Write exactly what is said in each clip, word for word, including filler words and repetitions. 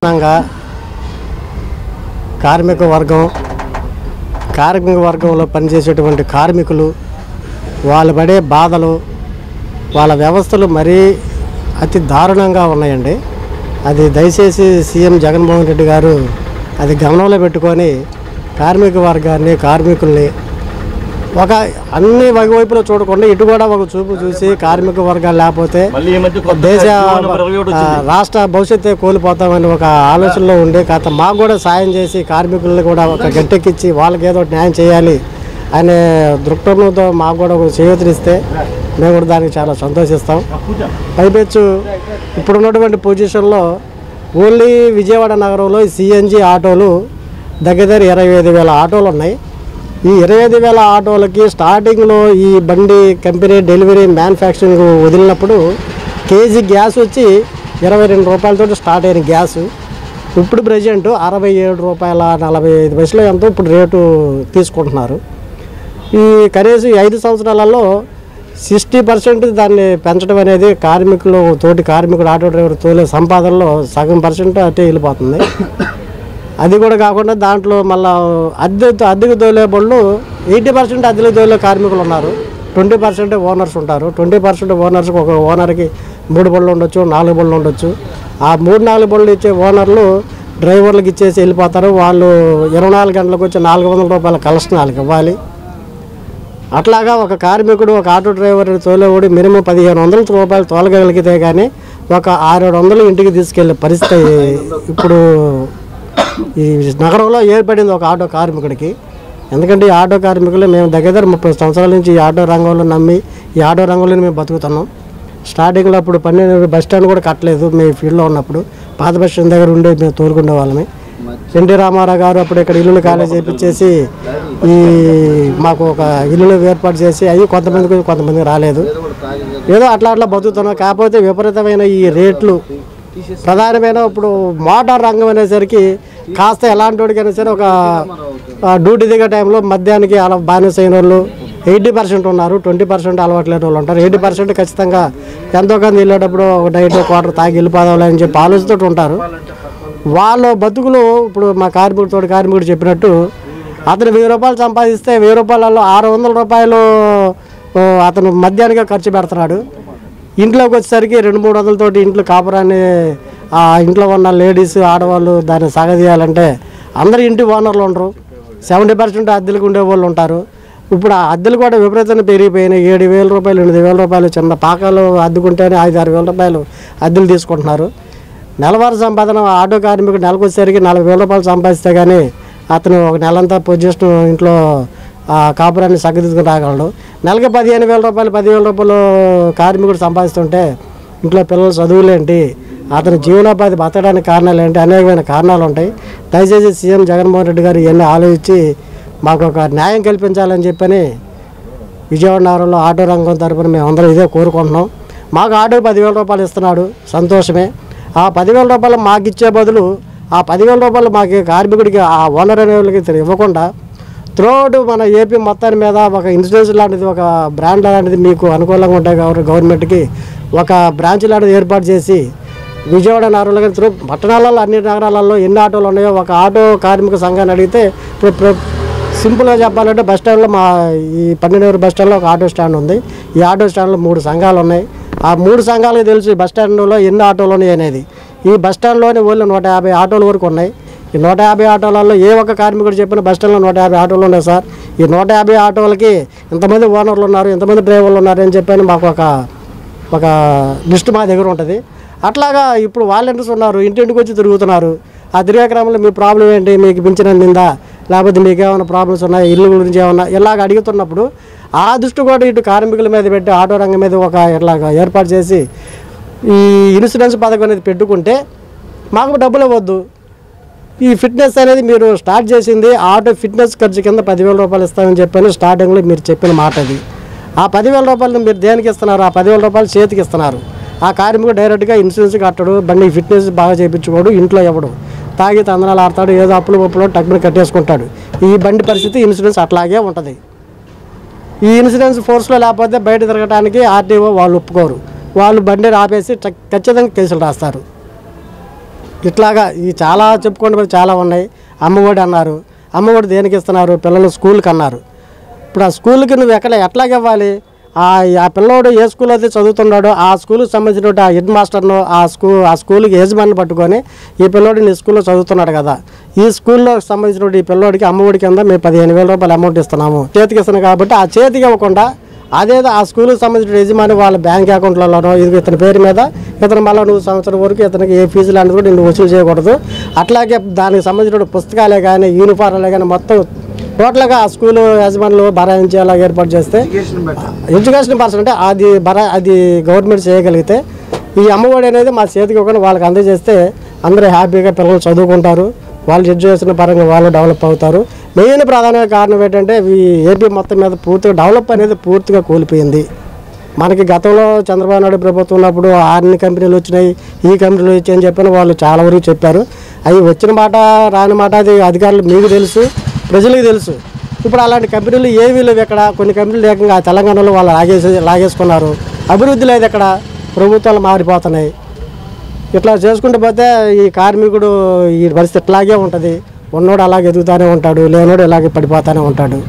దారుణంగా కార్మిక వర్గం కార్మిక వర్గంలో పనిచేసేటువంటి కార్మికులు వాళ్ళు పడే బాధలు వాళ్ళ వ్యవస్థలు మరీ అతి దారుణంగా ఉన్నాయండి. అది దయచేసి సీఎం జగన్మోహన్ రెడ్డి గారు అది గమనంలో పెట్టుకొని కార్మిక వర్గాన్ని కార్మికుల్ని ఒక అన్ని వైపులో చూడకుండా ఇటు కూడా ఒక చూపు చూసి కార్మిక వర్గాలు లేకపోతే దేశ రాష్ట్ర భవిష్యత్తు కోల్పోతామని ఒక ఆలోచనలో ఉండి కాస్త మాకు కూడా సాయం చేసి కార్మికుల్ని కూడా ఒక గట్టెక్కించి వాళ్ళకి ఏదో న్యాయం చేయాలి అనే దృక్పథంతో మాకు కూడా ఒక చేయూతనిస్తే మేము కూడా దానికి చాలా సంతోషిస్తాం. పైపెచ్చు ఇప్పుడున్నటువంటి పొజిషన్లో ఓన్లీ విజయవాడ నగరంలో సిఎన్జి ఆటోలు దగ్గర దగ్గర ఇరవై ఐదు వేల ఆటోలు ఉన్నాయి. ఈ ఇరవై ఐదు వేల ఆటోలకి స్టార్టింగ్లో ఈ బండి కంపెనీ డెలివరీ మ్యానుఫ్యాక్చరింగ్ వదిలినప్పుడు కేజీ గ్యాస్ వచ్చి ఇరవై రెండు రూపాయలతో స్టార్ట్ అయిన గ్యాసు ఇప్పుడు ప్రజెంట్ అరవై ఏడు రూపాయల నలభై ఐదు పైసలు ఎంతో ఇప్పుడు రేటు తీసుకుంటున్నారు. ఈ కనీసం ఐదు సంవత్సరాలలో సిక్స్టీ పర్సెంట్ దాన్ని పెంచడం అనేది కార్మికులు తోటి కార్మికుడు ఆటో డ్రైవర్ తోలే సంపాదనలో సగం పర్సెంట్ అటే వెళ్ళిపోతుంది. అది కూడా కాకుండా దాంట్లో మళ్ళీ అద్దె అద్దెకు తోలే బళ్ళు ఎయిటీ పర్సెంట్ అద్దెకు తోలే కార్మికులు ఉన్నారు, ట్వంటీ పర్సెంట్ ఓనర్స్ ఉంటారు. ట్వంటీ పర్సెంట్ ఓనర్స్కి ఒక ఓనర్కి మూడు బళ్ళు ఉండొచ్చు, నాలుగు బళ్ళు ఉండొచ్చు. ఆ మూడు నాలుగు బళ్ళు ఇచ్చే ఓనర్లు డ్రైవర్లకు ఇచ్చేసి వెళ్ళిపోతారు. వాళ్ళు ఇరవై నాలుగు గంటలకు వచ్చి నాలుగు వందల రూపాయల కలెక్షన్ వాళ్ళకి ఇవ్వాలి. అట్లాగా ఒక కార్మికుడు ఒక ఆటో డ్రైవర్ తోలేవాడు మినిమం పదిహేను వందల రూపాయలు తోలగలిగితే కానీ ఒక ఆరేడు వందలు ఇంటికి తీసుకెళ్లే పరిస్థితి ఇప్పుడు ఈ నగరంలో ఏర్పడింది ఒక ఆటో కార్మికుడికి. ఎందుకంటే ఈ ఆటో కార్మికులు మేము దగ్గర దగ్గర ముప్పై సంవత్సరాల నుంచి ఈ ఆటో రంగంలో నమ్మి ఈ ఆటో రంగంలో మేము బతుకుతున్నాం. స్టార్టింగ్లో అప్పుడు పన్నెండు బస్ స్టాండ్ కూడా కట్టలేదు మేము ఫీల్డ్లో ఉన్నప్పుడు. పాత బస్ స్టాండ్ దగ్గర ఉండే మేము తోలుకునే వాళ్ళమే. ఎన్టీ రామారావు గారు అప్పుడు ఇక్కడ ఇల్లులు ఖాళీ చేయించేసి ఈ మాకు ఒక ఇల్లులు ఏర్పాటు చేసి అవి కొంతమందికి కొంతమందికి రాలేదు. ఏదో అట్లా అట్లా బతుకుతున్నాం. కాకపోతే విపరీతమైన ఈ రేట్లు ప్రధానమైన ఇప్పుడు మోటార్ రంగం అనేసరికి కాస్త ఎలాంటి వాడికైనా సరే ఒక డ్యూటీ దిగే టైంలో మధ్యాహ్నానికి అలా బానిస అయిన వాళ్ళు ఎయిటీ పర్సెంట్ ఉన్నారు, ట్వంటీ పర్సెంట్ అలవాటు లేని వాళ్ళు ఉంటారు. ఎయిటీ పర్సెంట్ ఖచ్చితంగా ఎంతో కొంత వెళ్ళేటప్పుడు ఒక నైట్ క్వార్టర్ తాగి వెళ్ళిపోదాం అని చెప్పి ఆలోచనతో ఉంటారు. వాళ్ళ బతుకులు ఇప్పుడు మా కార్మికుడు తోటి కార్మికుడు చెప్పినట్టు అతను వెయ్యి రూపాయలు సంపాదిస్తే వెయ్యి రూపాయలలో ఆరు వందల రూపాయలు అతను మధ్యాహ్నంగా ఖర్చు పెడుతున్నాడు. ఇంట్లోకి వచ్చేసరికి రెండు మూడు వందలతోటి ఇంట్లో కాపురాన్ని ఆ ఇంట్లో ఉన్న లేడీస్ ఆడవాళ్ళు దాన్ని సాగదీయాలంటే అందరు ఇంటి ఓనర్లు ఉండరు. సెవెంటీ పర్సెంట్ అద్దెలకు ఉండేవాళ్ళు ఉంటారు. ఇప్పుడు ఆ అద్దెలు కూడా విపరీతంగా పెరిగిపోయినాయి. ఏడు వేల రూపాయలు ఎనిమిది వేల రూపాయలు చిన్న పాకాలు అద్దుకుంటేనే ఐదు ఆరు వేల రూపాయలు అద్దెలు తీసుకుంటున్నారు. నెలవారీ సంపాదన ఆటో కార్మికుడు నెలకు వచ్చేసరికి నలభై వేల రూపాయలు సంపాదిస్తే కానీ అతను ఒక నెలంతా పొజిషన్ ఇంట్లో కాపురాన్ని సగ్గదిద్దుకుని రాగలడు. నెలకి పదిహేను వేల రూపాయలు పదివేల రూపాయలు కార్మికుడు సంపాదిస్తుంటే ఇంట్లో పిల్లలు చదువులేంటి, అతని జీవనోపాధి బతకడానికి కారణాలు ఏంటి, అనేకమైన కారణాలు ఉంటాయి. దయచేసి సీఎం జగన్మోహన్ రెడ్డి గారు ఇవన్నీ ఆలోచించి మాకు ఒక న్యాయం కల్పించాలని చెప్పని విజయవాడ నగరంలో ఆటో రంగం తరపున మేము అందరం ఇదే కోరుకుంటున్నాం. మాకు ఆటో పదివేల రూపాయలు ఇస్తున్నాడు, సంతోషమే. ఆ పదివేల రూపాయలు మాకు ఇచ్చే బదులు ఆ పదివేల రూపాయలు మాకు కార్మికుడికి ఆ ఓనర్ అనే వాళ్ళకి ఇవ్వకుండా త్రోడ్ మన ఏపీ మొత్తాన్ని మీద ఒక ఇన్సూరెన్స్ లాంటిది ఒక బ్రాండ్ లాంటిది మీకు అనుకూలంగా ఉంటాయి కాబట్టి గవర్నమెంట్కి ఒక బ్రాంచ్ లాంటిది ఏర్పాటు చేసి విజయవాడ నగరంలో కానీ త్రూ పట్టణాలలో అన్ని నగరాలలో ఎన్ని ఆటోలు ఉన్నాయో ఒక ఆటో కార్మిక సంఘాన్ని అడిగితే ఇప్పుడు సింపుల్గా చెప్పాలంటే బస్ స్టాండ్లో మా ఈ పన్నెండు బస్ స్టాండ్లో ఒక ఆటో స్టాండ్ ఉంది. ఈ ఆటో స్టాండ్లో మూడు సంఘాలు ఉన్నాయి. ఆ మూడు సంఘాలకు తెలుసు బస్ స్టాండ్లో ఎన్ని ఆటోలు ఉన్నాయి అనేది. ఈ బస్ స్టాండ్లోనే ఓన్లీ నూట యాభై ఆటోల వరకు ఉన్నాయి. ఈ నూట యాభై ఆటోలలో ఏ ఒక్క కార్మికుడు చెప్పిన బస్ స్టాండ్లో నూట యాభై ఆటోలు ఉన్నాయి సార్. ఈ నూట యాభై ఆటోలకి ఇంతమంది ఓనర్లు ఉన్నారు, ఇంతమంది డ్రైవర్లు ఉన్నారు అని చెప్పని మాకు ఒక ఒక లిస్ట్ మా దగ్గర ఉంటుంది. అట్లాగా ఇప్పుడు వాలంటీర్స్ ఉన్నారు, ఇంటింటికి వచ్చి తిరుగుతున్నారు. ఆ తిరిగే క్రమంలో మీ ప్రాబ్లం ఏంటి, మీకు పింఛన్ నిందా, లేకపోతే మీకు ఏమైనా ప్రాబ్లమ్స్ ఉన్నాయి, ఇల్లు గురించి ఏమన్నా ఇలాగ అడుగుతున్నప్పుడు ఆ దృష్టి కూడా ఇటు కార్మికుల మీద పెట్టి ఆటో రంగం మీద ఒక ఇట్లాగా ఏర్పాటు చేసి ఈ ఇన్సూరెన్స్ పథకం అనేది పెట్టుకుంటే మాకు డబ్బులు ఇవ్వద్దు. ఈ ఫిట్నెస్ అనేది మీరు స్టార్ట్ చేసింది ఆటో ఫిట్నెస్ ఖర్చు కింద పదివేల రూపాయలు ఇస్తామని చెప్పని స్టార్టింగ్లో మీరు చెప్పిన మాట అది. ఆ పదివేల రూపాయలు మీరు దేనికి ఇస్తున్నారు? ఆ పదివేల రూపాయలు చేతికి ఇస్తున్నారు. ఆ కార్మికుడు డైరెక్ట్గా ఇన్సూరెన్స్ కట్టడు, బండి ఫిట్నెస్ బాగా చేయించుకోడు, ఇంట్లో ఇవ్వడు, తాగి తందనాలు ఆడతాడు, ఏదో అప్పులు ఒప్పులో టక్కుని కట్టేసుకుంటాడు. ఈ బండి పరిస్థితి ఇన్సూరెన్స్ అట్లాగే ఉంటుంది. ఈ ఇన్సూరెన్స్ ఫోర్స్లో లేకపోతే బయట తిరగడానికి ఆర్టీఓ వాళ్ళు ఒప్పుకోరు. వాళ్ళు బండి ఆపేసి ఖచ్చితంగా కేసులు రాస్తారు. ఇట్లాగా ఈ చాలా చెప్పుకుంటే చాలా ఉన్నాయి. అమ్మఒడి అన్నారు, అమ్మఒడి దేనికి ఇస్తున్నారు? పిల్లలు స్కూల్కి అన్నారు. ఇప్పుడు ఆ స్కూల్కి నువ్వు ఎక్కడ ఎట్లాగ ఇవ్వాలి? ఆ పిల్లోడు ఏ స్కూల్ అయితే చదువుతున్నాడో ఆ స్కూల్కి సంబంధించిన ఆ హెడ్ మాస్టర్ను ఆ స్కూ ఆ స్కూల్కి యజమాని పట్టుకొని ఈ పిల్లోడు నీ స్కూల్లో చదువుతున్నాడు కదా, ఈ స్కూల్లో సంబంధించిన ఈ పిల్లోడికి అమ్మఒడి కింద మేము పదిహేను వేల రూపాయలు అమౌంట్ ఇస్తున్నాము, చేతికి ఇస్తున్నాం కాబట్టి ఆ చేతికి ఇవ్వకుండా అదేదో ఆ స్కూల్కి సంబంధించిన యజమాని వాళ్ళ బ్యాంక్ అకౌంట్లలోనో ఇది ఇతని పేరు మీద ఇతను మళ్ళీ నువ్వు సంవత్సరం వరకు ఇతనికి ఏ ఫీజు లాంటిది కూడా నువ్వు వసూలు చేయకూడదు. అట్లాగే దానికి సంబంధించిన పుస్తకాలే కానీ యూనిఫార్మ్లే కానీ మొత్తం టోటల్గా ఆ స్కూలు యజమానులు భరాయించేలా ఏర్పాటు చేస్తే ఎడ్యుకేషన్ పర్సన్ అంటే అది భరా అది గవర్నమెంట్ చేయగలిగితే ఈ అమ్మఒడి అనేది మా చేతికి ఒకటి వాళ్ళకి అందజేస్తే అందరూ హ్యాపీగా పిల్లలు చదువుకుంటారు, వాళ్ళు ఎడ్యుకేషన్ పరంగా వాళ్ళు డెవలప్ అవుతారు. మెయిన్ ప్రధాన కారణం ఏంటంటే ఈ ఏపీ మొత్తం మీద పూర్తిగా డెవలప్ అనేది పూర్తిగా కూలిపోయింది. మనకి గతంలో చంద్రబాబు నాయుడు ప్రభుత్వం ఉన్నప్పుడు అన్ని కంపెనీలు వచ్చినాయి, ఈ కంపెనీలు వచ్చాయని చెప్పని వాళ్ళు చాలా వరకు చెప్పారు. అవి వచ్చిన మాట రాని మాట అది అధికారులు మీకు తెలుసు, ప్రజలకు తెలుసు. ఇప్పుడు అలాంటి కంపెనీలు ఏవీ లేవు ఇక్కడ. కొన్ని కంపెనీలు ఏకంగా తెలంగాణలో వాళ్ళు లాగేసి లాగేసుకున్నారు. అభివృద్ధి లేదు ఇక్కడ, ప్రభుత్వాలు మారిపోతున్నాయి. ఇట్లా చేసుకుంటూ పోతే ఈ కార్మికుడు ఈ పరిస్థితి ఇట్లాగే ఉంటుంది. ఉన్నోడు అలాగే ఎదుగుతూనే ఉంటాడు, లేనోడు ఇలాగే పడిపోతూనే ఉంటాడు.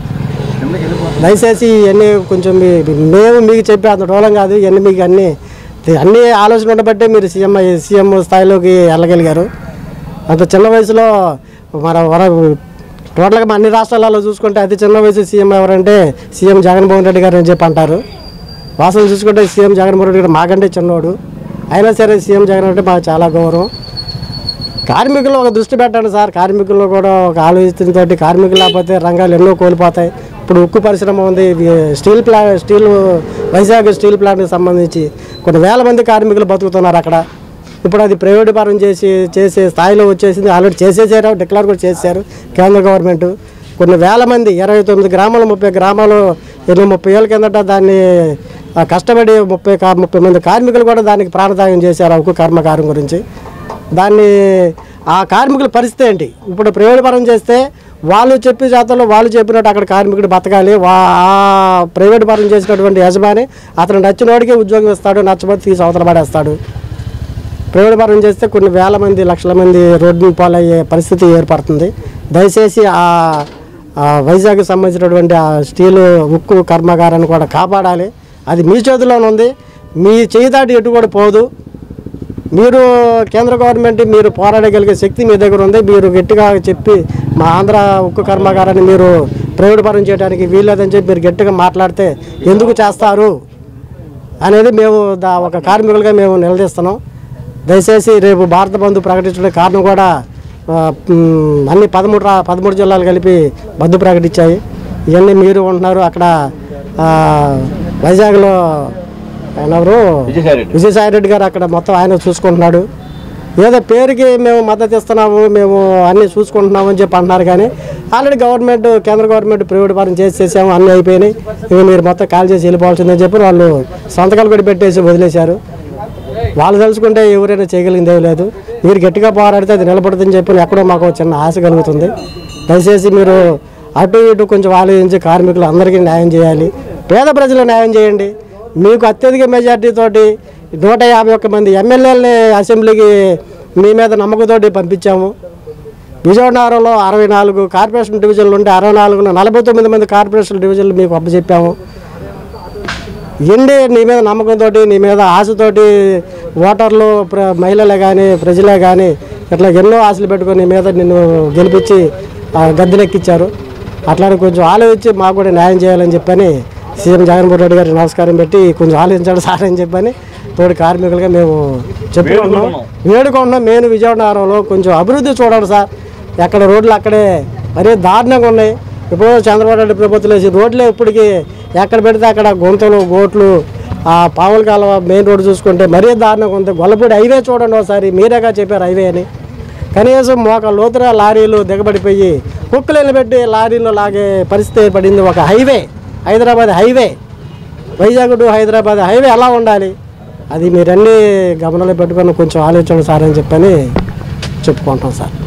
దయచేసి ఇవన్నీ కొంచెం మేము మీకు చెప్పే అంత డోలం కాదు, ఇవన్నీ మీకు అన్నీ అన్నీ ఆలోచన ఉండబట్టే మీరు సీఎం సీఎం స్థాయిలోకి వెళ్ళగలిగారు. అంత చిన్న వయసులో మన వర టోటల్గా అన్ని రాష్ట్రాలలో చూసుకుంటే అతి చిన్న వయసు సీఎం ఎవరంటే సీఎం జగన్మోహన్ రెడ్డి గారు అని చెప్పి అంటారు. వాస్తవం చూసుకుంటే సీఎం జగన్మోహన్ రెడ్డి గారు మాకంటే చిన్నోడు, అయినా సరే సీఎం జగన్ అంటే మాకు చాలా గౌరవం. కార్మికులు ఒక దృష్టి పెట్టండి సార్, కార్మికుల్లో కూడా ఒక ఆలోచనతో కార్మికులు లేకపోతే రంగాలు ఎన్నో కోల్పోతాయి. ఇప్పుడు ఉక్కు పరిశ్రమ ఉంది, స్టీల్ ప్లా స్టీల్ వైజాగ్ స్టీల్ ప్లాంట్కి సంబంధించి కొన్ని వేల మంది కార్మికులు బతుకుతున్నారు అక్కడ. ఇప్పుడు అది ప్రైవేట్ పరం చేసి చేసే స్థాయిలో వచ్చేసింది. ఆల్రెడీ చేసేసారు, డిక్లేర్ కూడా చేశారు కేంద్ర గవర్నమెంట్. కొన్ని వేల మంది ఇరవై తొమ్మిది గ్రామాలు ముప్పై గ్రామాలు ఎన్నో ముప్పై ఏళ్ళ కిందట దాన్ని కష్టపడి ముప్పై ముప్పై మంది కార్మికులు కూడా దానికి ప్రాణత్యాగం చేశారు ఆ ఉక్కు కర్మకారం గురించి. దాన్ని ఆ కార్మికుల పరిస్థితి ఏంటి? ఇప్పుడు ప్రైవేట్ పరం చేస్తే వాళ్ళు చెప్పే జాతరలో వాళ్ళు చెప్పినట్టు అక్కడ కార్మికుడు బతకాలి. వా ఆ ప్రైవేట్ పరం చేసినటువంటి యజమాని అతను నచ్చినోడికి ఉద్యోగం ఇస్తాడు, నచ్చబోతే తీసి అవతల పడేస్తాడు. ప్రైవేట్ పరం చేస్తే కొన్ని వేల మంది లక్షల మంది రోడ్డు పాలయ్యే పరిస్థితి ఏర్పడుతుంది. దయచేసి ఆ వైజాగ్కి సంబంధించినటువంటి ఆ స్టీలు ఉక్కు కర్మాగారాన్ని కూడా కాపాడాలి. అది మీ చేతిలోనే ఉంది, మీ చేయి దాటి ఎటు కూడా పోదు. మీరు కేంద్ర గవర్నమెంట్ మీరు పోరాడగలిగే శక్తి మీ దగ్గర ఉంది. మీరు గట్టిగా చెప్పి మా ఆంధ్ర ఉక్కు కర్మాగారాన్ని మీరు ప్రైవేట్ పరం చేయడానికి వీల్లేదని చెప్పి మీరు గట్టిగా మాట్లాడితే ఎందుకు చేస్తారు అనేది మేము దా ఒక కార్మికులుగా మేము నిలదీస్తున్నాం. దయచేసి రేపు భారత బంధు ప్రకటించడం కారణం కూడా అన్ని పదమూడు రా పదమూడు జిల్లాలు కలిపి బంధు ప్రకటించాయి. ఇవన్నీ మీరు ఉంటున్నారు అక్కడ వైజాగ్లో ఎవరు విజయసాయి రెడ్డి గారు అక్కడ మొత్తం ఆయన చూసుకుంటున్నాడు. ఏదో పేరుకి మేము మద్దతు ఇస్తున్నాము, మేము అన్నీ చూసుకుంటున్నాము అని చెప్పి అంటున్నారు. కానీ ఆల్రెడీ గవర్నమెంట్ కేంద్ర గవర్నమెంట్ ప్రైవేట్ పరం చేసి చేసాము, అన్నీ అయిపోయినాయి, ఇవి మీరు మొత్తం కాల్ చేసి వెళ్ళిపోవాల్సిందని చెప్పి వాళ్ళు సంతకాలు కూడా పెట్టేసి వదిలేశారు. వాళ్ళు తెలుసుకుంటే ఎవరైనా చేయగలిగింది ఏం లేదు. మీరు గట్టిగా పోరాడితే అది నిలబడుతుందని చెప్పి ఎక్కడో మాకు చిన్న ఆశ కలుగుతుంది. దయచేసి మీరు అటు ఇటు కొంచెం ఆలోచించి కార్మికులు అందరికీ న్యాయం చేయాలి, పేద ప్రజలకు న్యాయం చేయండి. మీకు అత్యధిక మెజార్టీతోటి నూట యాభై ఒక్క మంది ఎమ్మెల్యేలని అసెంబ్లీకి మీ మీద నమ్మకంతోటి పంపించాము. విజయనగరంలో అరవై నాలుగు కార్పొరేషన్ డివిజన్లు ఉంటే అరవై నాలుగులో నలభై తొమ్మిది మంది కార్పొరేషన్ డివిజన్లు మీకు అప్పచెప్పాము. ఎండి నీ మీద నమ్మకంతో నీ మీద ఆశతోటి ఓటర్లు ప్ర మహిళలే కానీ ప్రజలే కానీ ఇట్లా ఎన్నో ఆశలు పెట్టుకొని నీ మీద నిన్ను గెలిపించి గద్దెనెక్కించారు. అట్లానే కొంచెం ఆలోచించి మాకు కూడా న్యాయం చేయాలని చెప్పని సీఎం జగన్మోహన్ రెడ్డి గారికి నమస్కారం పెట్టి కొంచెం ఆలోచించాడు సార్ అని చెప్పని తోటి కార్మికులుగా మేము చెప్పుకుంటున్నాం, వేడుకుంటున్నాం. మేము విజయనగరంలో కొంచెం అభివృద్ధి చూడండి సార్. ఎక్కడ రోడ్లు అక్కడే మరీ దారుణంగా ఉన్నాయి. ఇప్పుడు చంద్రబాబు నాయుడు ప్రభుత్వం వేసి రోడ్లే ఇప్పటికీ ఎక్కడ పెడితే అక్కడ గుంతలు గోట్లు ఆ పావుల కాలువ మెయిన్ రోడ్డు చూసుకుంటే మరీ దారుణంగా ఉంది. గొల్లపూడి హైవే చూడండి ఒకసారి, మీరేగా చెప్పారు హైవే అని. కనీసం మోక లోతురా లారీలు దిగబడిపోయి కుక్కలు పెట్టి లారీలు లాగే పరిస్థితి ఏర్పడింది. ఒక highway Hyderabad highway Vizag to Hyderabad highway ఎలా ఉండాలి? అది మీరన్నీ గమనంలో పెట్టుకొని కొంచెం ఆలోచన సార్ అని చెప్పని చెప్పుకుంటాం సార్.